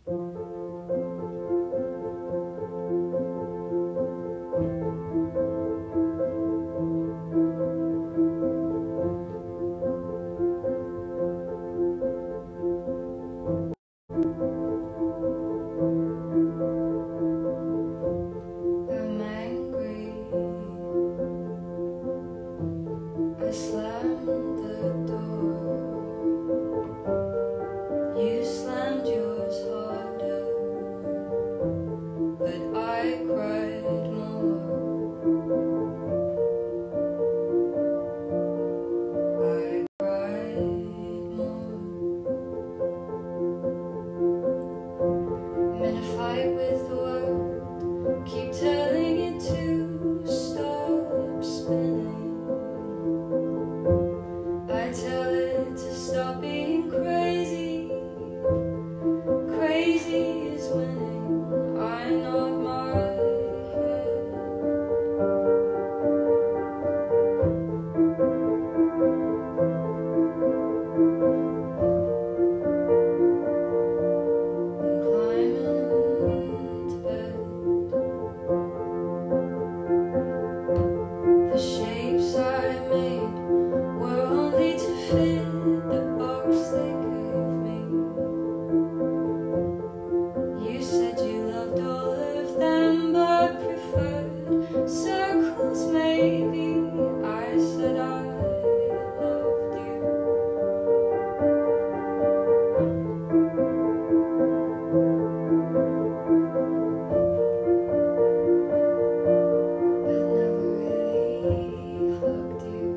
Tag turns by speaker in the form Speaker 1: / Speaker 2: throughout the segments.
Speaker 1: I'm angry. I slammed the door. You slammed yours harder, but I cried more. I cried more. I'm in a fight with the world. Keep telling it to stop spinning. I tell it to stop being crazy. Crazy is winning. I nod my head. I'm climbing to bed. The shapes I made were only to fit the box they gave me. You said you loved all of them, but preferred circles maybe. I said I loved you. But never really hugged you.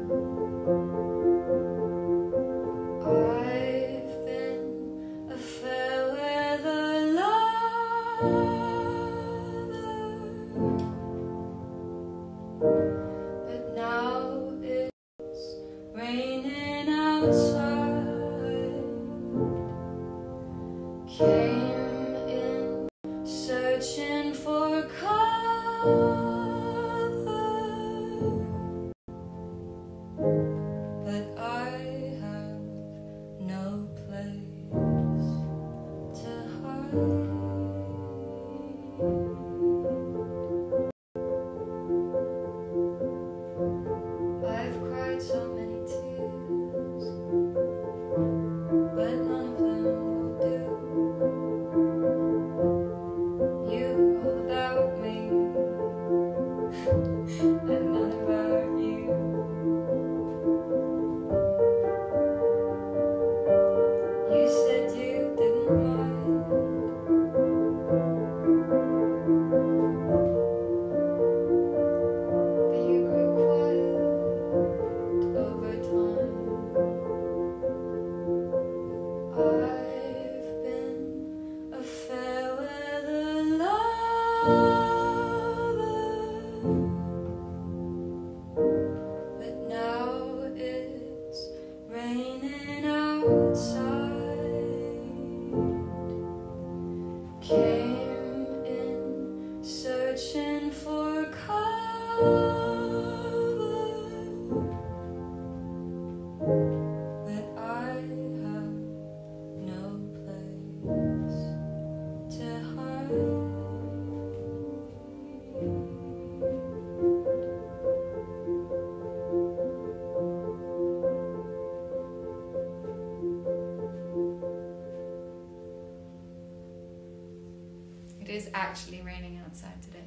Speaker 1: I've been a fair weather lover, but now it's raining outside. Came in searching for cover, but I have no place to hide. I've cried so many tears, but none of them will do. You all about me, and none about you. You said you didn't mind, but you grew quiet over time. I've been a fair weather lover, but now it's raining outside. Came in searching for cover, but I have no place to hide.
Speaker 2: It is actually raining outside today.